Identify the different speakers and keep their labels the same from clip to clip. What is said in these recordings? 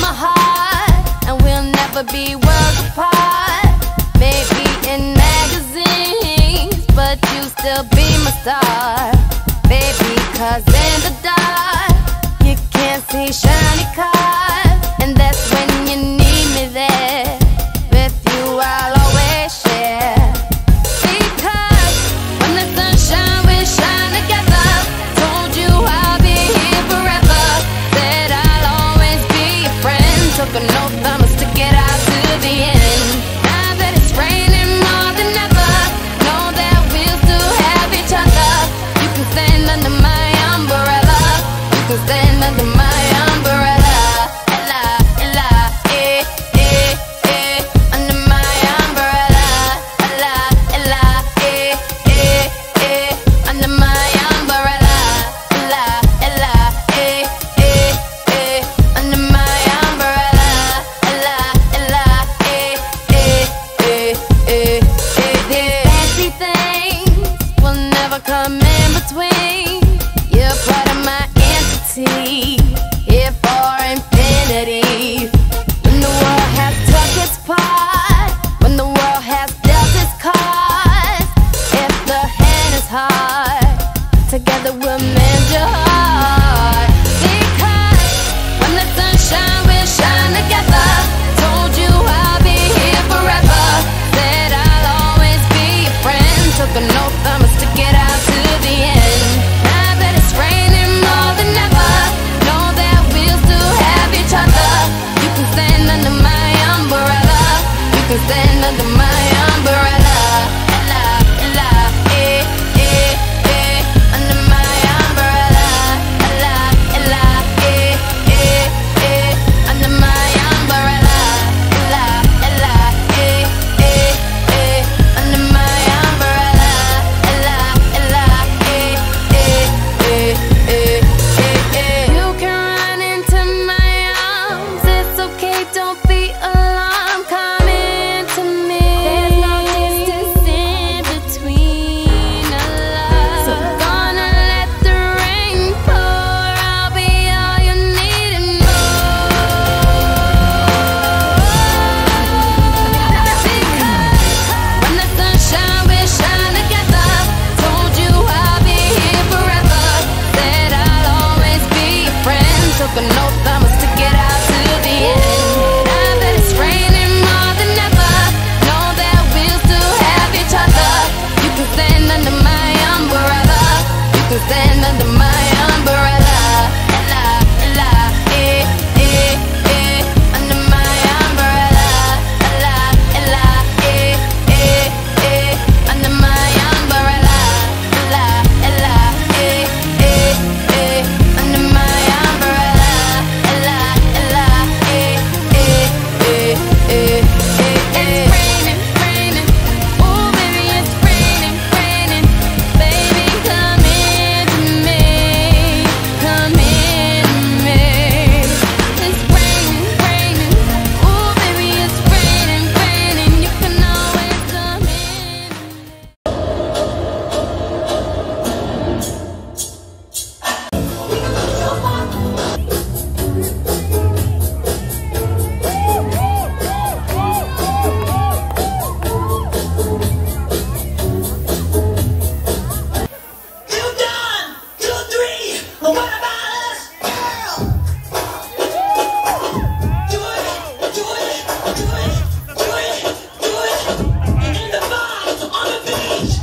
Speaker 1: my heart, and we'll never be worlds apart. Maybe in magazines, but you still be my star, baby. 'Cause in the dark, you can't see shiny cars, and that's when you need me there. With you I'll always share, because when the sun shines we shine together. Told you I'll be here forever, said I'll always be your friend. Took an oath I'ma stick it out to the end. Now that it's raining more than ever, know that we'll still have each other. You can stand under my umbrella, you can stand under my umbrella. Ella, Ella, eh, eh, eh, under my umbrella. Ella, Ella, eh, eh, eh, under my umbrella. Ella, Ella, eh, eh, eh, under my umbrella. Ella, Ella, eh, eh, eh, eh, eh, eh. Fancy things will never come in between. You're part of my entity, here for infinity. When the world has took its part, when the world has dealt its cards, if the hand is hard, together we'll mend your heart. Because when the sun shines, we'll shine together. Told you I'll be here forever, said I'll always be your friend. Took an oath I'ma stick it out to the end. Now that it's raining more than ever, know that we'll still have each other. You can stand under my umbrella, you can stand under my umbrella. Ella, Ella, eh, eh, eh, under my umbrella. Ella, Ella, eh, eh, eh, under my umbrella. Ella, Ella, eh, eh, eh, under my umbrella. Ella, Ella, eh, eh, eh, eh, eh, eh. You can run into my arms, it's okay, don't be alarmed. Come into me, there's no distance in between our love. So gonna let the rain pour, I'll be all you need and more. Because when the sun shines, we shine together. Told you I'll be here forever, said I'll always be your friend. Took an oath I'ma stick it out to the end. Now that it's raining more than ever, know that we'll still have each other. You can stand under my umbrella, you can stand under my umbrella. Ella, Ella, eh, eh, eh, under my umbrella. Ella, Ella, eh, eh, eh, under my umbrella. Ella, Ella, eh, eh, eh, under my umbrella. Ella, Ella, eh, eh, eh, eh, eh, eh. It's raining, raining, ooh baby it's raining, raining. Baby come into me, come into me. It's raining, raining, ooh baby it's raining, raining. You can always come in.
Speaker 2: You done! 2, 3. What about us? Girl! Do it! Do it! Do it! Do it! Do it! In the bar, on the beach.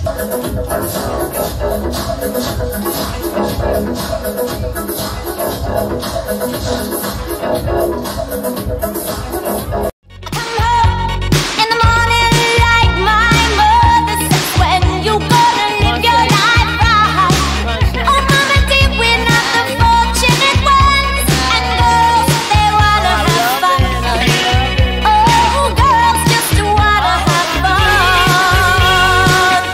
Speaker 1: In the morning, like my mother says, when you gonna live your life right? Oh, mama, dear, we're not the fortunate ones, and girls, they wanna have fun. Oh, girls just wanna have fun.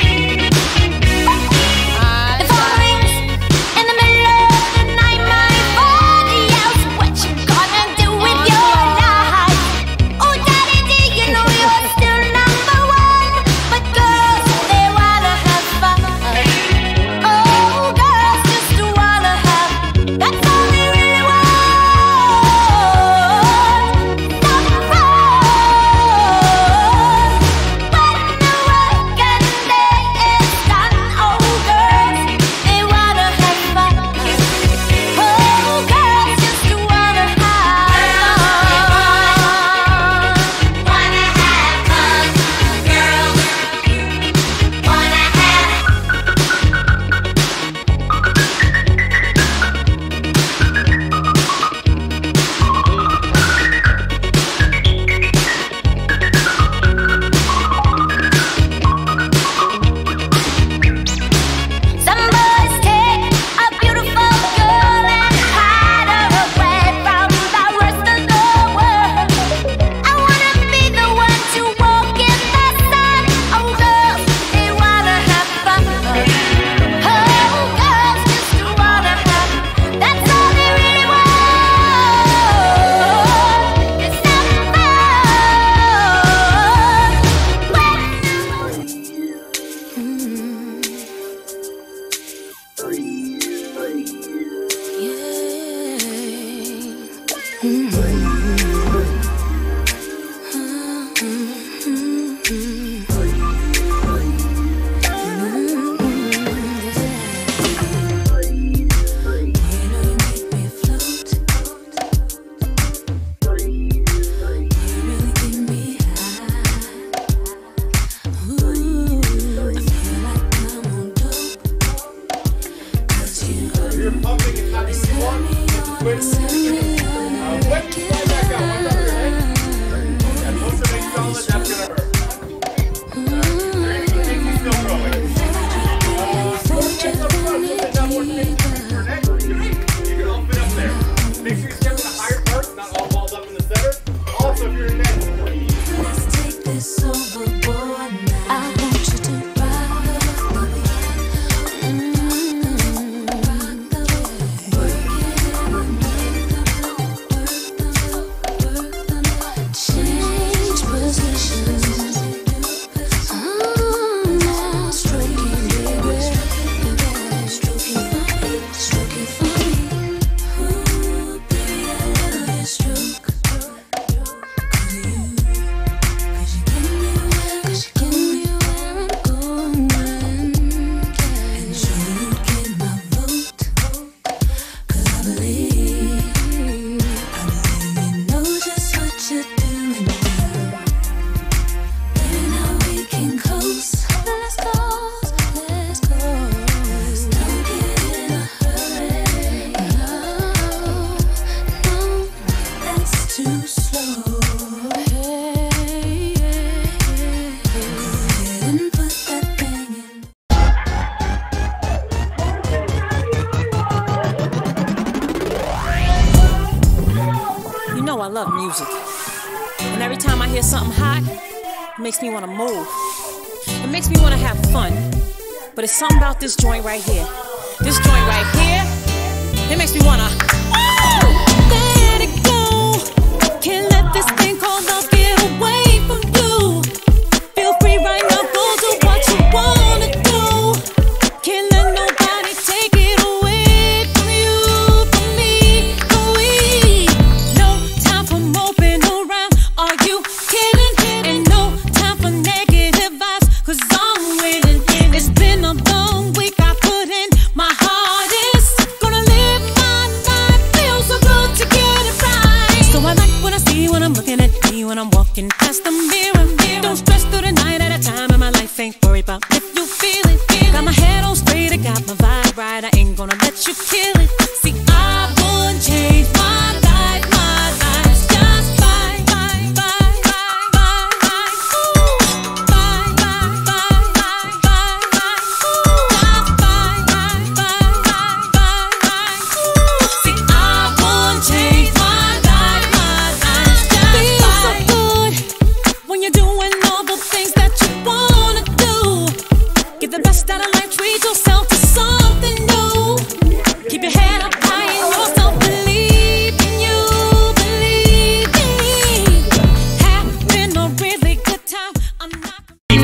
Speaker 1: The phone rings in the middle of the night, my
Speaker 3: I love music. And every time I hear something hot, it makes me want to move. It makes me want to have fun. But it's something about this joint right here. This joint right here, it makes me want to, let it go. Can't let this thing called love get away from you. Feel free right now, go do what you want to do. Can't let nobody take it away from you, from me, from we. No time for moping around, are you kidding? And no time for negative vibes, cause I'm winning. It's been a long week, I put in my hardest. Gonna live my life, feel so good to get it right. So I like what I see when I'm looking at me, when I'm walking past the mirror. Don't stress through the night at a time in my life, ain't worried about if you feel it. Got my head on straight, I got my vibe right, I ain't gonna let you kill it. See, I wouldn't change my life, just bye, bye, bye, bye, bye, bye, ooh, bye, bye, bye, bye, bye, bye, ooh, just bye, bye, bye, bye, bye, bye, ooh. See, I wouldn't change my life, just feels so good when you're doing all the things that you wanna do. Get the best out of life, treat yourself to something new. Keep your head up high in yourself, believe in you, believe in. Having a really good time, I'm not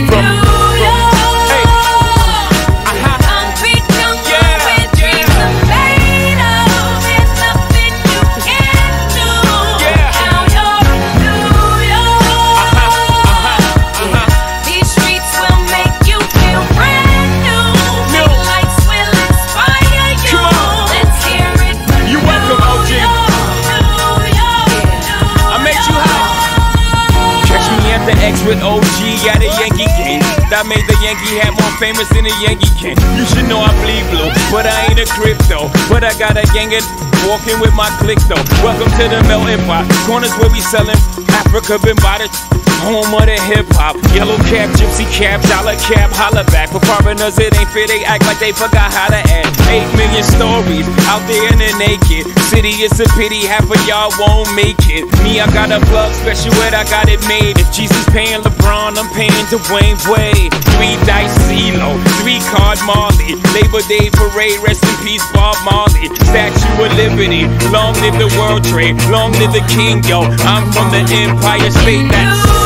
Speaker 4: with OG at a Yankee game. That made the Yankee hat more famous than a Yankee can. You should know I bleed blue, but I ain't a crypto. But I got a gang of walking with my click though. Welcome to the melting pot. Corners where we sellin' Africa been by the home of the hip hop. Yellow cap, gypsy cap, dollar cap, holla back. For foreigners it ain't fair, they act like they forgot how to act. 8 million stories out there in the naked city. It's a pity half of y'all won't make it. Me, I got a plug special ed, I got it made. If Jesus paying LeBron, I'm paying Dwayne Wade. 3 dice CeeLo, 3 card Marley. Labor Day parade, rest in peace Bob Marley. Statue of Liberty, long live the World Trade, long live the King, yo. I'm from the Empire State, that's